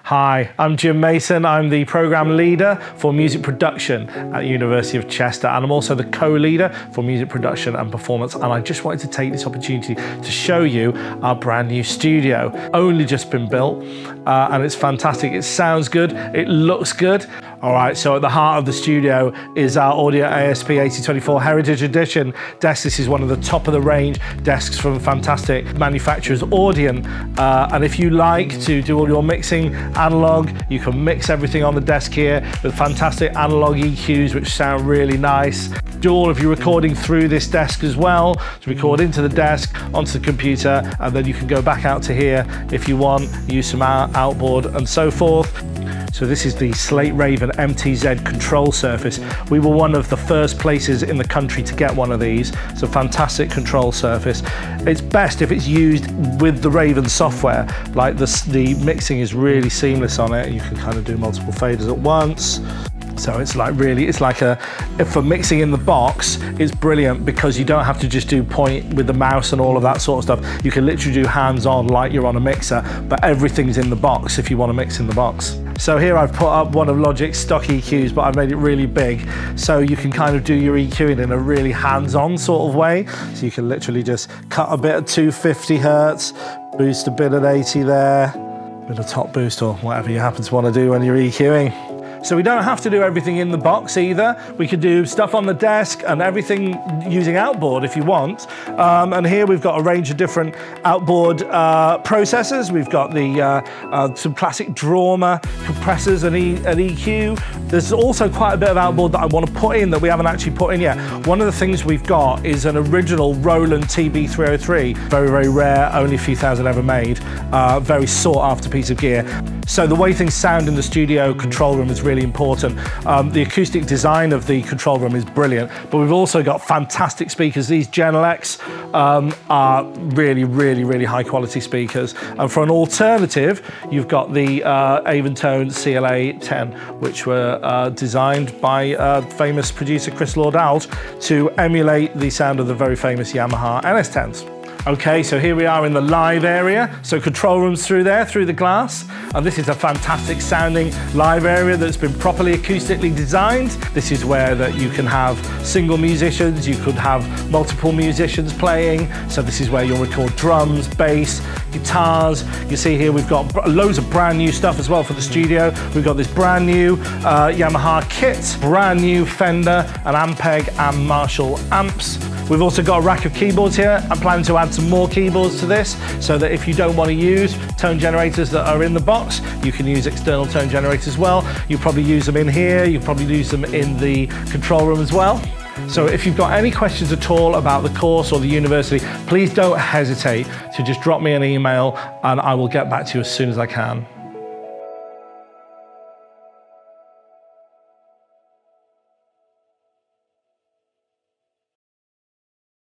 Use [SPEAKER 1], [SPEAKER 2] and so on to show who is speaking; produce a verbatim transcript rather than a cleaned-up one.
[SPEAKER 1] Hi, I'm Jim Mason. I'm the program leader for music production at the University of Chester, and I'm also the co-leader for music production and performance. And I just wanted to take this opportunity to show you our brand new studio. Only just been built, uh, and it's fantastic. It sounds good, it looks good. All right, so at the heart of the studio is our Audio A S P eighty twenty-four Heritage Edition desk. This is one of the top of the range desks from fantastic manufacturers Audient. Uh, and if you like to do all your mixing analog, you can mix everything on the desk here with fantastic analog E Qs, which sound really nice. Do all of your recording through this desk as well, to record into the desk, onto the computer, and then you can go back out to here if you want, use some outboard and so forth. So this is the Slate Raven M T Z control surface. We were one of the first places in the country to get one of these. It's a fantastic control surface. It's best if it's used with the Raven software. Like the, the mixing is really seamless on it. You can kind of do multiple faders at once. So it's like really, it's like a, for mixing in the box, it's brilliant because you don't have to just do point with the mouse and all of that sort of stuff. You can literally do hands-on like you're on a mixer, but everything's in the box if you want to mix in the box. So here I've put up one of Logic's stock E Qs, but I've made it really big. So you can kind of do your EQing in a really hands-on sort of way. So you can literally just cut a bit at two fifty hertz, boost a bit at eighty there, bit of top boost or whatever you happen to want to do when you're EQing. So we don't have to do everything in the box either. We could do stuff on the desk and everything using outboard if you want. Um, and here we've got a range of different outboard uh, processors. We've got the uh, uh, some classic Drawmer compressors and, e and E Q. There's also quite a bit of outboard that I want to put in that we haven't actually put in yet. One of the things we've got is an original Roland T B three oh three. Very, very rare, only a few thousand ever made. Uh, very sought after piece of gear. So the way things sound in the studio control room is really important. Um, the acoustic design of the control room is brilliant, but we've also got fantastic speakers. These Genelecs um, are really, really, really high quality speakers. And for an alternative, you've got the uh, Aventone C L A ten, which were uh, designed by uh, famous producer Chris Lord-Alge to emulate the sound of the very famous Yamaha N S tens. Okay, so here we are in the live area. So control rooms through there, through the glass. And this is a fantastic sounding live area that's been properly acoustically designed. This is where that you can have single musicians, you could have multiple musicians playing. So this is where you'll record drums, bass, guitars. You see here we've got loads of brand new stuff as well for the studio. We've got this brand new uh, Yamaha kit, brand new Fender and Ampeg and Marshall amps. We've also got a rack of keyboards here. I'm planning to add some more keyboards to this so that if you don't want to use tone generators that are in the box, you can use external tone generators as well. You probably use them in here, you probably use them in the control room as well. So if you've got any questions at all about the course or the university, please don't hesitate to just drop me an email and I will get back to you as soon as I can.